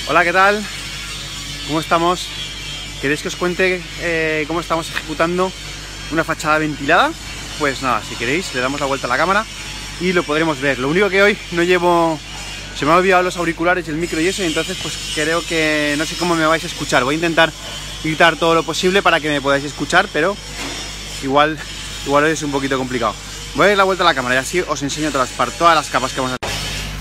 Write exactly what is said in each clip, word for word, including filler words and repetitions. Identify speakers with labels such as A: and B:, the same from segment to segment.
A: Hola, ¿qué tal? ¿Cómo estamos? ¿Queréis que os cuente eh, cómo estamos ejecutando una fachada ventilada? Pues nada, si queréis le damos la vuelta a la cámara y lo podremos ver. Lo único que hoy no llevo... Se me han olvidado los auriculares y el micro y eso, y entonces pues creo que no sé cómo me vais a escuchar. Voy a intentar gritar todo lo posible para que me podáis escuchar, pero igual, igual es un poquito complicado. Voy a dar la vuelta a la cámara y así os enseño todas las, todas las capas que vamos a hacer.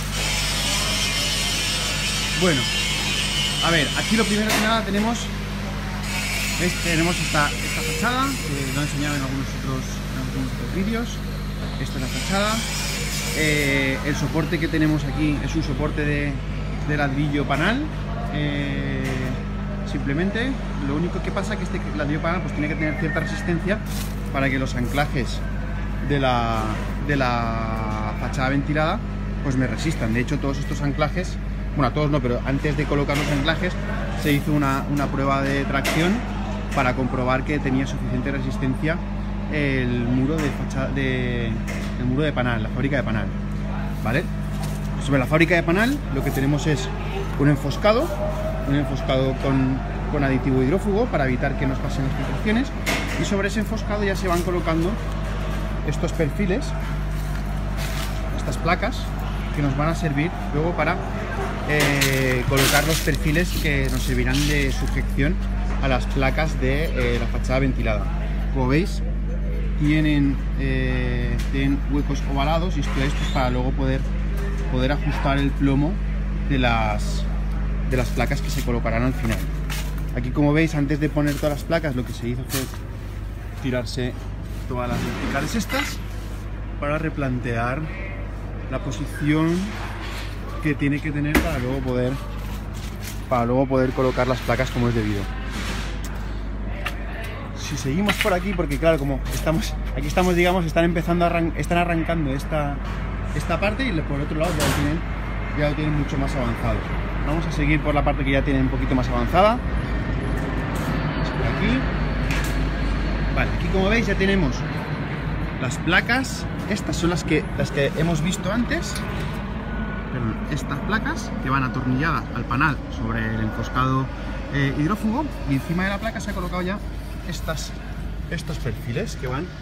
A: Bueno, a ver, aquí lo primero que nada tenemos es, tenemos esta, esta fachada, que lo he enseñado en algunos otros, en algunos otros vídeos. Esta es la fachada. Eh, el soporte que tenemos aquí es un soporte de, de ladrillo panal. Eh, simplemente, lo único que pasa es que este ladrillo panal pues tiene que tener cierta resistencia para que los anclajes de la, de la fachada ventilada pues me resistan. De hecho, todos estos anclajes, bueno, todos no, pero antes de colocar los anclajes se hizo una, una prueba de tracción para comprobar que tenía suficiente resistencia el muro de fachada de, el muro de panal, la fábrica de panal, ¿vale? Sobre la fábrica de panal lo que tenemos es un enfoscado, un enfoscado con, con aditivo hidrófugo para evitar que nos pasen las filtraciones, y sobre ese enfoscado ya se van colocando estos perfiles, estas placas que nos van a servir luego para eh, colocar los perfiles que nos servirán de sujeción a las placas de eh, la fachada ventilada. Como veis, tienen, eh, tienen huecos ovalados, y esto es pues, para luego poder, poder ajustar el plomo de las, de las placas que se colocarán al final. Aquí, como veis, antes de poner todas las placas, lo que se hizo fue tirarse todas las verticales estas para replantear la posición que tiene que tener para luego poder, para luego poder colocar las placas como es debido. Si seguimos por aquí, porque claro, como estamos aquí estamos, digamos, están empezando a arran están arrancando esta, esta parte, y por otro lado ya lo tienen, ya lo tienen mucho más avanzado. Vamos a seguir por la parte que ya tienen un poquito más avanzada. Por aquí. Vale, aquí como veis ya tenemos las placas. Estas son las que, las que hemos visto antes. Perdón, estas placas que van atornilladas al panal sobre el enfoscado eh, hidrófugo, y encima de la placa se ha colocado ya Estas, estos perfiles que van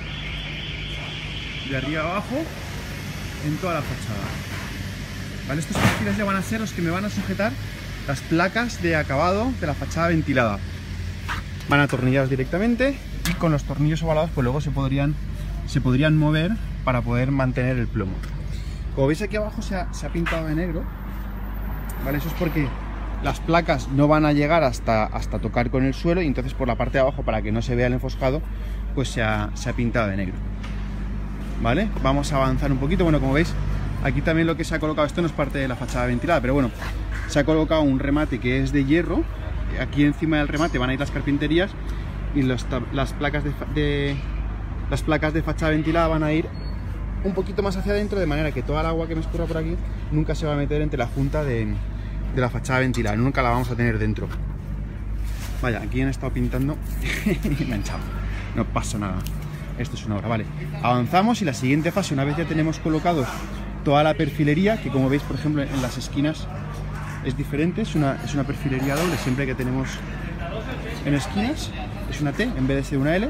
A: de arriba a abajo en toda la fachada. ¿Vale? Estos perfiles ya van a ser los que me van a sujetar las placas de acabado de la fachada ventilada. Van atornillados directamente, y con los tornillos ovalados pues luego se podrían, se podrían mover para poder mantener el plomo. Como veis, aquí abajo se ha, se ha pintado de negro, ¿vale? Eso es porque las placas no van a llegar hasta, hasta tocar con el suelo, y entonces por la parte de abajo, para que no se vea el enfoscado, pues se ha, se ha pintado de negro. ¿Vale? Vamos a avanzar un poquito. Bueno, como veis, aquí también lo que se ha colocado, esto no es parte de la fachada ventilada, pero bueno, se ha colocado un remate que es de hierro. Aquí encima del remate van a ir las carpinterías, y los, las, placas de, de, las placas de fachada ventilada van a ir un poquito más hacia adentro, de manera que toda el agua que me escurra por aquí nunca se va a meter entre la junta de... de la fachada ventilada, nunca la vamos a tener dentro. Vaya, aquí han estado pintando y me han echado. No pasa nada, esto es una obra. Vale, avanzamos, y la siguiente fase, una vez ya tenemos colocados toda la perfilería, que como veis, por ejemplo, en las esquinas es diferente, es una, es una perfilería doble, siempre que tenemos en esquinas es una T en vez de ser una L.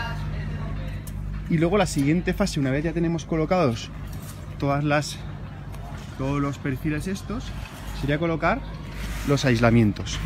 A: Y luego la siguiente fase, una vez ya tenemos colocados todas las todos los perfiles estos, sería colocar los aislamientos.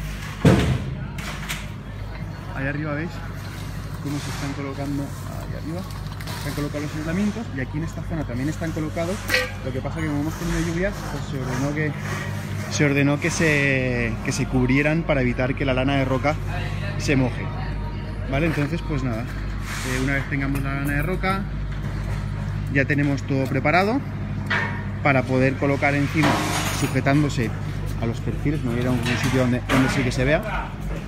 A: Ahí arriba veis cómo se están colocando, ahí arriba se han colocado los aislamientos, y aquí en esta zona también están colocados. Lo que pasa es que como hemos tenido lluvias, pues se ordenó que se ordenó que se, que se cubrieran para evitar que la lana de roca se moje. Vale, entonces pues nada, eh, una vez tengamos la lana de roca, ya tenemos todo preparado para poder colocar encima, sujetándose a los perfiles. Me voy a ir a un sitio donde, donde sí que se vea.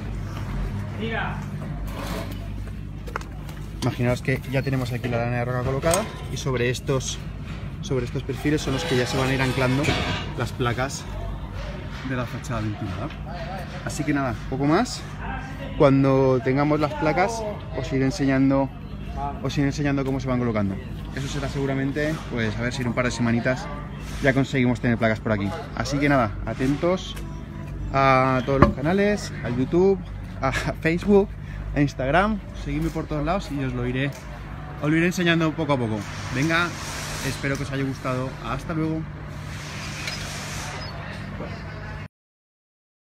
A: Imaginaos que ya tenemos aquí la lana de roca colocada, y sobre estos, sobre estos perfiles son los que ya se van a ir anclando las placas de la fachada ventilada. Así que nada, poco más. Cuando tengamos las placas os iré enseñando, os iré enseñando cómo se van colocando. Eso será seguramente, pues a ver si en un par de semanitas ya conseguimos tener placas por aquí. Así que nada, atentos a todos los canales, al YouTube, a Facebook, a Instagram. Seguidme por todos lados y os lo iré, os lo iré enseñando poco a poco. Venga, espero que os haya gustado. Hasta luego.